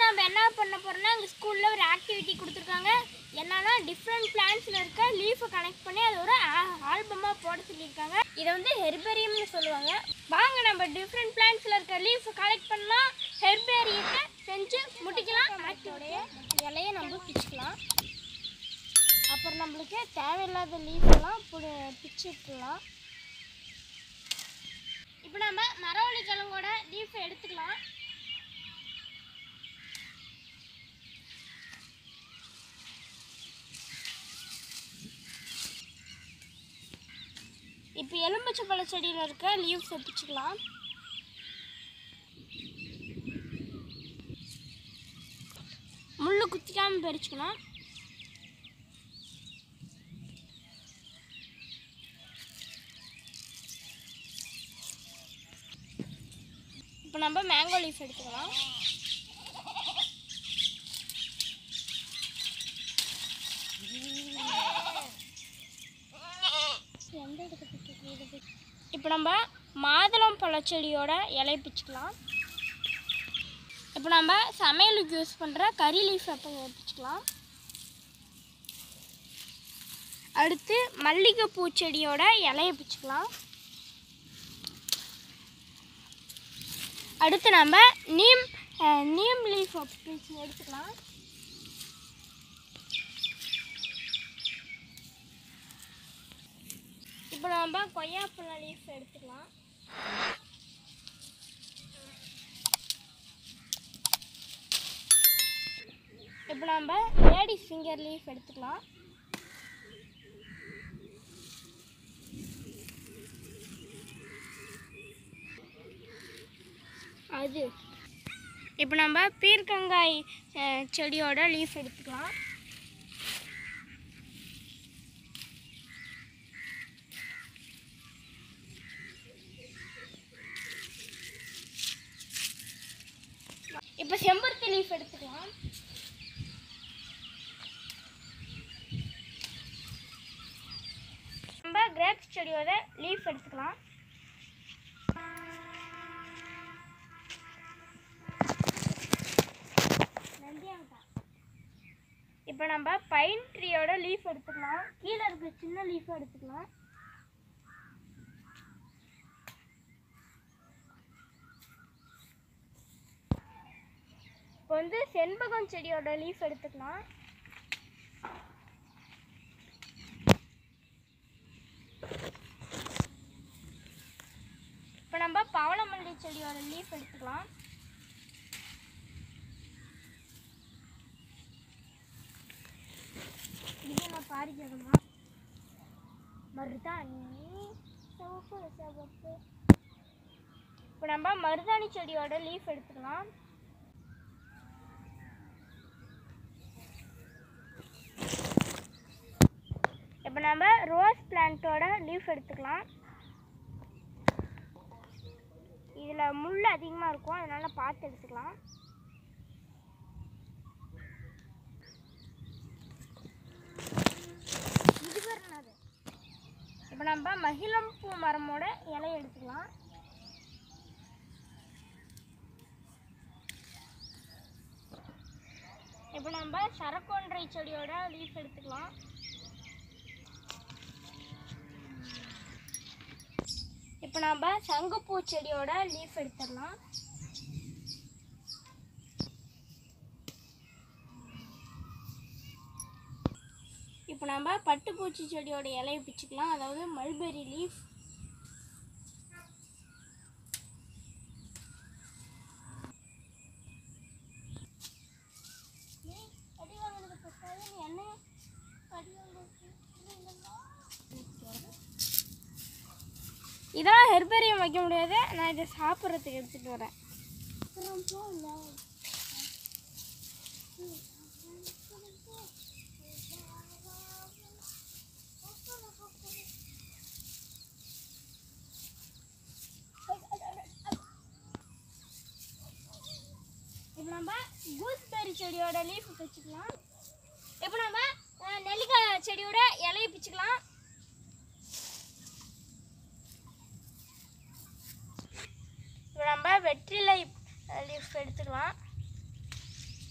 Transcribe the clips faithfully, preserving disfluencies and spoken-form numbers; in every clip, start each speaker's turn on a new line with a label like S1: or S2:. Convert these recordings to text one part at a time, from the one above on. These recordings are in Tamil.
S1: நம்ம என்ன பண்ண போகிறோம்னா எங்கள் ஸ்கூலில் ஒரு ஆக்டிவிட்டி கொடுத்துருக்காங்க. என்னன்னா டிஃப்ரெண்ட் பிளான்ட்ஸில் இருக்க லீஃபை கனெக்ட் பண்ணி அது ஒரு ஆல்பமாக போட சொல்லியிருக்காங்க. இதை வந்து ஹெர்பேரியம்னு சொல்லுவாங்க. வாங்க நம்ம டிஃப்ரெண்ட் பிளான்ட்ஸில் இருக்க லீஃபை கலெக்ட் பண்ணலாம், ஹெர்பேரியத்தை செஞ்சு முடிக்கலாம். ஆக்டிவோடைய இலையை நம்ம பிச்சுக்கலாம். அப்புறம் நம்மளுக்கு தேவையில்லாத லீஃபெல்லாம் பிச்சுக்கலாம். இப்போ நம்ம மரவள்ளி கிழங்கோட லீஃபை எடுத்துக்கலாம். இப்போ எலுமிச்சை பழ செடியில் இருக்க லீவ்ஸை பிச்சுக்கலாம். முள்ளு குத்திக்காமல் பறிச்சுக்கணும். இப்போ நம்ம மேங்கோ லீஃப் எடுத்துக்கலாம். இப்போ நம்ம மாதுளம் பழச்செடியோட இலை பிச்சுக்கலாம். இப்போ நம்ம சமையலுக்கு யூஸ் பண்ணுற கறி லீஃப் பிச்சுக்கலாம். அடுத்து மல்லிகைப்பூ செடியோட இலையை பிச்சுக்கலாம். அடுத்து நம்ம நீம் நீம் லீஃப் பிச்சு எடுத்துக்கலாம். இப்போ நம்ம கொய்யாப்பழம் லீஃப் எடுத்துக்கலாம். இப்போ நம்ம லேடிஸ் ஃபிங்கர் லீஃப் எடுத்துக்கலாம். அது இப்போ நம்ம பீர்க்கங்காய் செடியோட லீஃப் எடுத்துக்கலாம். இப்போ செம்பருத்தி லீஃப் எடுத்துக்கலாம். நம்ம கிரேப்ஸ் செடியோட லீஃப் எடுத்துக்கலாம். இப்போ நம்ம பைன் ட்ரீயோட லீஃப் எடுத்துக்கலாம். கீழே இருக்க சின்ன லீஃப் எடுத்துக்கலாம். இப்போ வந்து செண்பகம் செடியோட லீஃப் எடுத்துக்கலாம். இப்போ நம்ம பவளமல்லி செடியோட லீஃப் எடுத்துக்கலாம். இது நான் பாரிஜாதமா மருதாணி சிவப்பு சிவப்பு. இப்போ நம்ம மருதாணி செடியோட லீஃப் எடுத்துக்கலாம். இப்போ நம்ம ரோஸ் பிளான்ட்டோட லீஃப் எடுத்துக்கலாம். இதில் முள் அதிகமாக இருக்கும், அதனால் பார்த்து எடுத்துக்கலாம். இது வரணும். இப்போ நம்ம மகிழம்பூ மரமோட இலையை எடுத்துக்கலாம். இப்போ நம்ம சரக்கொன்றை செடியோட லீஃப் எடுத்துக்கலாம். இப்போ நம்ம சங்குப்பூ செடியோட லீஃப் எடுத்துடலாம். இப்போ நம்ம பட்டுப்பூச்சி செடியோட இலையை பிச்சுக்கலாம், அதாவது மல்பெரி லீஃப். இதான் ஹெர்பேரியம் வைக்க முடியாது, நான் இதை சாப்பிட்றதுக்கு எடுத்துகிட்டு வரேன். இப்போ நம்ம கூஸ்பெரி செடியோட லீஃப் பிச்சுக்கலாம். இப்போ நம்ம நெல்லிக்காய் செடியோட இலையை பிச்சுக்கலாம். இப்போ நம்ம வெற்றிலை லீஃப் எடுத்துக்கலாம்.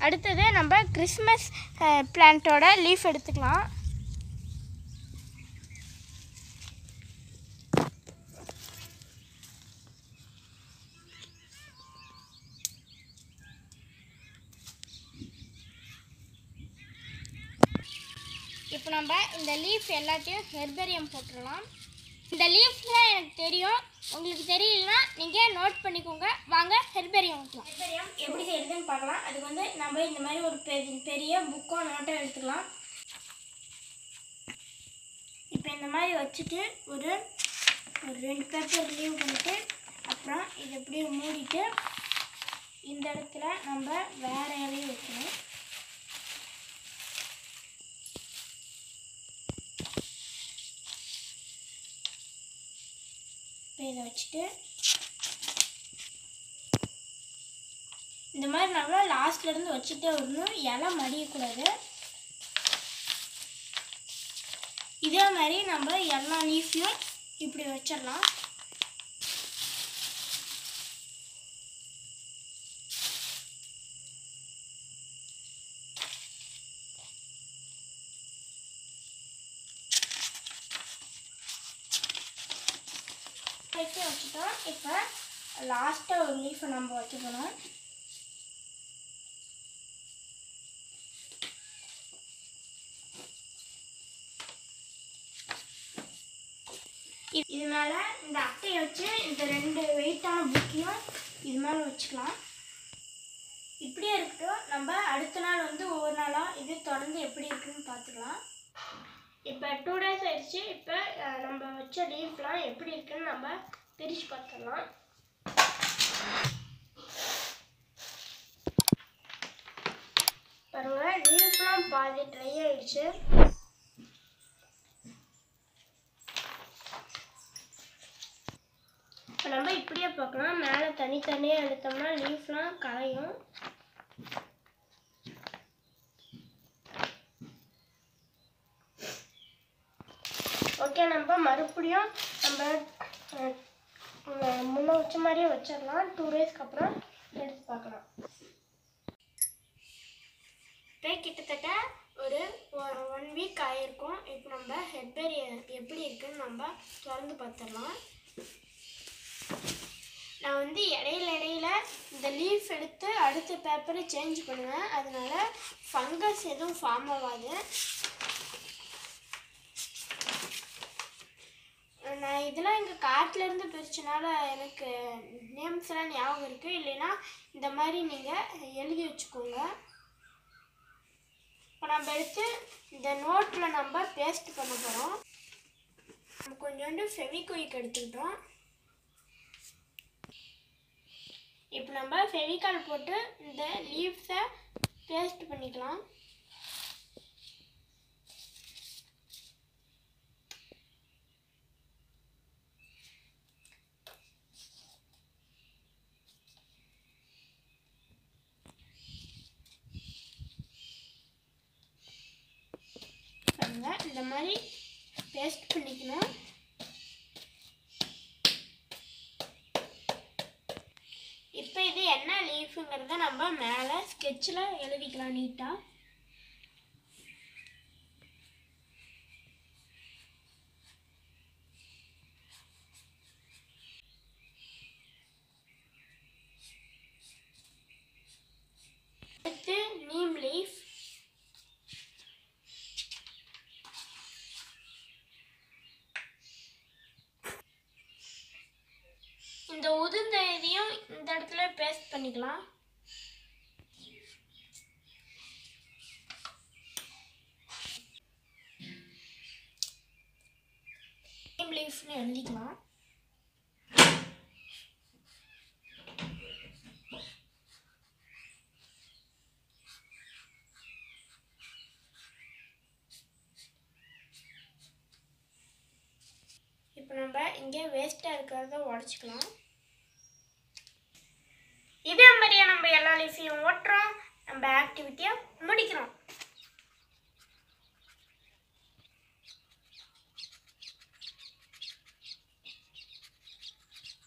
S1: அடுத்தது நம்ம கிறிஸ்மஸ் பிளான்ட்டோட லீஃப் எடுத்துக்கலாம். இப்போ நம்ம இந்த லீஃப் எல்லாத்தையும் ஹெர்பேரியம் போட்டுடலாம். இந்த லீஃப்லாம் எனக்கு தெரியும், உங்களுக்கு தெரியலனா நீங்கள் நோட் பண்ணிக்கோங்க. வாங்க ஹெர்பேரியம் ஊற்றலாம். ஹெர்பேரியம் எப்படி செய்யுதுன்னு பார்க்கலாம். அதுக்கு வந்து நம்ம இந்த மாதிரி ஒரு பெரிய பெரிய புக்கோ நோட்டோ எடுத்துக்கலாம். இப்போ இந்த மாதிரி வச்சுட்டு ஒரு ஒரு ரெண்டு பேப்பர் லீவ் பண்ணிவிட்டு அப்புறம் இதை எப்படியே மூடிட்டு இந்த இடத்துல நம்ம வேறு இலையும் வைக்கணும். இதை வச்சுட்டு இந்த மாதிரி நல்லா லாஸ்ட்லேருந்து வச்சுட்டே வரணும், இலை மடியக்கூடாது. இதே மாதிரி நம்ம எல்லா லீஃபையும் இப்படி வச்சிடலாம். வச்சுட்டோம். இப்போ லாஸ்ட்டாக ஒரு லீஃபை நம்ம வச்சுக்கணும். இது மேலே இந்த அட்டையை வச்சு இந்த ரெண்டு வெயிட்டான புக்கையும் இது மேலே வச்சுக்கலாம். இப்படியே இருக்கட்டும். நம்ம அடுத்த நாள் வந்து ஒவ்வொரு நாளாக இது தொடர்ந்து எப்படி இருக்குன்னு பார்த்துக்கலாம். இப்போ டூ டேஸ் ஆயிடுச்சு. இப்போ நம்ம வச்ச லீஃப்லாம் எப்படி இருக்குன்னு நம்ம பிரித்து பார்த்துடலாம். பாருங்கள், லீஃப்லாம் பாதி ட்ரை ஆயிடுச்சு. இப்போ நம்ம இப்படியே பார்க்கலாம். மேலே தனித்தனியாக எடுத்தோம்னா லீஃப்லாம் கலையும். ஓகே, நம்ம மறுபடியும் நம்ம முன்ன வச்ச மாதிரியே வச்சிடலாம். டூ டேஸ்க்கு அப்புறம் எடுத்து பார்க்கலாம். இப்போ கிட்டத்தட்ட ஒரு ஒன் வீக் ஆகிருக்கும். இப்போ நம்ம ஹெர்பேரியம் எப்படி இருக்குன்னு நம்ம திறந்து பார்த்துடலாம். நான் வந்து இடையில இடையில இந்த லீஃப் எடுத்து அடுத்த பேப்பரை சேஞ்ச் பண்ணுவேன். அதனால ஃபங்கஸ் எதுவும் ஃபார்ம் ஆகாது. நான் இதெல்லாம் எங்கள் காட்டிலேருந்து பிரிச்சனால எனக்கு நேம்ஸ் எல்லாம் ஞாபகம் இருக்குது. இல்லைன்னா இந்த மாதிரி நீங்கள் எழுதி வச்சுக்கோங்க. இப்போ நம்ம எடுத்து இந்த நோட்டில் நம்ம பேஸ்ட் பண்ண போகிறோம். நம்ம கொஞ்சோண்டு ஃபெவிக்விக் எடுத்துக்கிட்டோம். இப்போ நம்ம ஃபெவிகால் போட்டு இந்த லீவ்ஸை பேஸ்ட் பண்ணிக்கலாம். இந்த மாதிரி பேஸ்ட் பண்ணிக்கணும். இப்போ இது என்ன லீஃபுங்கிறத நம்ம மேலே ஸ்கெட்சில் எழுதிக்கலாம் நீட்டாக. அடுத்து நீம் லீஃப். இந்த உதிர்ந்த இதையும் இந்த இடத்துல பேஸ்ட் பண்ணிக்கலாம். நீம் லீஃப்னு எழுதிக்கலாம். இப்போ நம்ம இங்கே வேஸ்ட்டாக இருக்கிறத உடச்சிக்கலாம். இதே மாதிரியே நம்ம எல்லா லீஃபையும் ஓட்டுறோம். நம்ம ஆக்டிவிட்டியை முடிக்கிறோம்.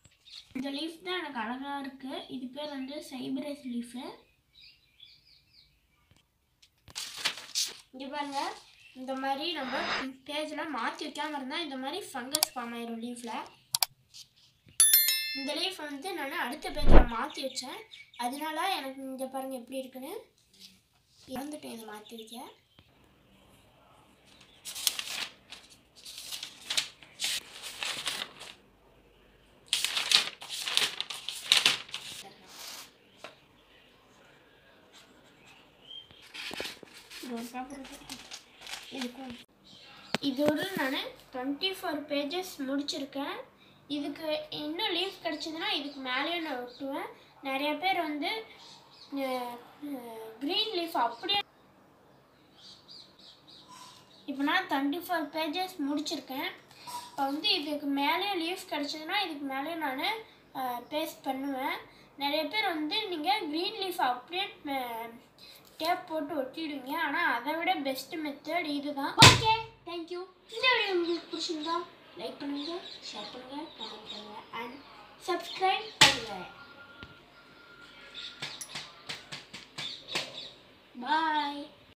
S1: இந்த லீஃப் தான் எனக்கு அழகாக இருக்குது. இது பேர் வந்து சைப்ரஸ் லீஃபு. இங்கே பாருங்க, இந்த மாதிரி நம்ம பேஜில் மாற்றி வைக்காமல் இருந்தால் இந்த மாதிரி ஃபங்கஸ் ஃபார்ம் ஆயிரும் லீஃபில். இந்த லீஃப் வந்து நான் அடுத்த பேஜில் மாற்றி வச்சேன், அதனால எனக்கு இங்கே பாருங்கள் எப்படி இருக்குன்னு இறந்துட்டேன். இதை மாற்றி வைக்க இதோடு நான் டுவெண்ட்டி ஃபோர் பேஜஸ் முடிச்சிருக்கேன். இதுக்கு இன்னும் லீஃப் கிடச்சிதுன்னா இதுக்கு மேலேயே நான் ஒட்டுவேன். நிறைய பேர் வந்து க்ரீன் லீஃப் அப்படியே. இப்போ நான் டுவெண்ட்டி ஃபோர் பேஜஸ் முடிச்சிருக்கேன். இப்போ வந்து இதுக்கு மேலேயே லீஃப் கிடச்சிதுன்னா இதுக்கு மேலேயே நான் பேஸ்ட் பண்ணுவேன். நிறைய பேர் வந்து நீங்கள் க்ரீன் லீஃப் அப்படியே டேப் போட்டு ஒட்டிடுவீங்க, ஆனால் அதை விட பெஸ்ட் மெத்தட் இதுதான். Okay, thank you. இந்த வீடியோ உங்களுக்கு பிடிச்சிருந்தா லைக் பண்ணுங்கள், ஷேர் பண்ணுங்கள், கமெண்ட் பண்ணுங்கள் அண்ட் சப்ஸ்கிரைப்.